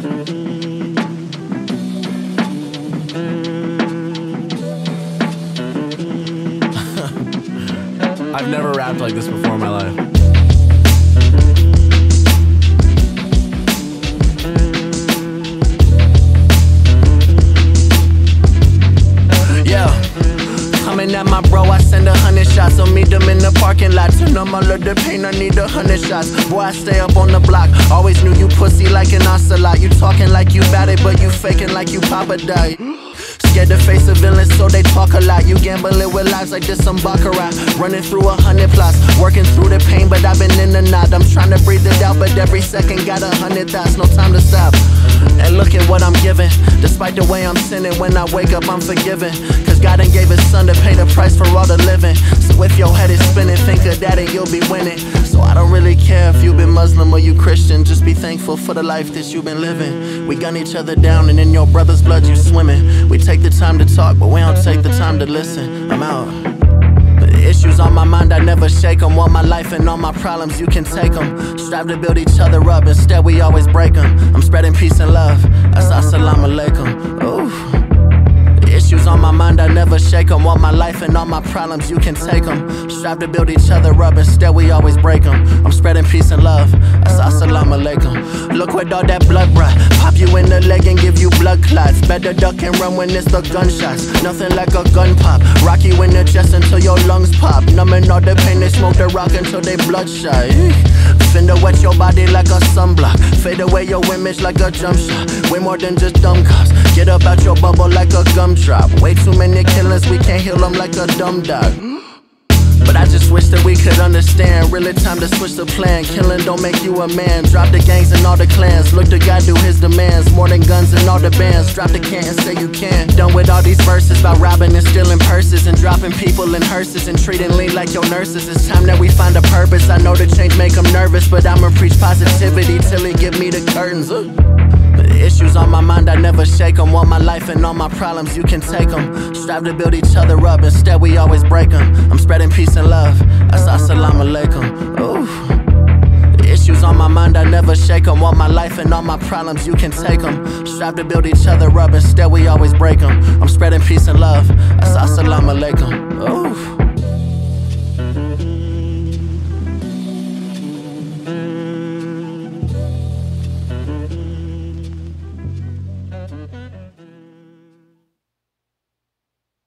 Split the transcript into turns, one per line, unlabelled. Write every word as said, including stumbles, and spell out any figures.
I've never rapped like this before in my life. Yeah. Coming at my bro, I send a hundred shots. I'll meet them in the parking lot. Turn on all of the pain, I need a hundred shots. Boy, I stay up on the block. Always knew you pussy like an ocelot. You talking like you bad it, but you faking like you Papa died. Scared to face the villains, so they talk a lot. You gambling with lives like this some baccarat. Running through a hundred plots, working through the pain, but I've been in the knot. I'm trying to breathe it out, but every second got a hundred thoughts. No time to stop. And look at what I'm giving. Despite the way I'm sinning, when I wake up I'm forgiven. Cause God ain't gave his son to pay the price for all the living. So if your head is spinning, think of that and you'll be winning. So I don't really care if you've been Muslim or you Christian. Just be thankful for the life that you've been living. We gun each other down and in your brother's blood you swimming. We take the time to talk, but we don't take the time to listen. I'm out. Issues on my mind, I never shake them. Want my life and all my problems, you can take them. Strive to build each other up, instead we always break them. I'm spreading peace and love, assalamu alaikum. Ooh. Issues on my mind, I never shake them. Want my life and all my problems, you can take them. Strive to build each other up, instead we always break them. I'm spreading peace and love, assalamu alaikum. Look where all that blood brought. Pop you in the leg and give you blood clots. Better duck and run when it's the gunshots. Nothing like a gun pop. Rock you in the chest until your lungs pop. Numbing all the pain, they smoke the rock until they bloodshot. Finna wet your body like a sunblock. Fade away your image like a jump shot. Way more than just dumb cops. Get up out your bubble like a gumdrop. Way too many killers, we can't heal them like a dumb dog. But I just wish that we could understand. Really time to switch the plan. Killing don't make you a man. Drop the gangs and all the clans. Look to God do his demands. More than guns and all the bands. Drop the can and say you can. Done with all these verses about robbing and stealing purses and dropping people in hearses and treating lean like your nurses. It's time that we find a purpose. I know the change make them nervous, but I'ma preach positivity till he give me the curtains. Ooh. Issues on my mind, I never shake them. Want my life and all my problems, you can take them. Strive to build each other up, instead we always break them. I'm spreading peace and love, assalamu alaikum. Ooh. Issues on my mind, I never shake them. Want my life and all my problems, you can take them. Strive to build each other up, instead we always break them. I'm spreading peace and love, assalamu alaikum. Ooh.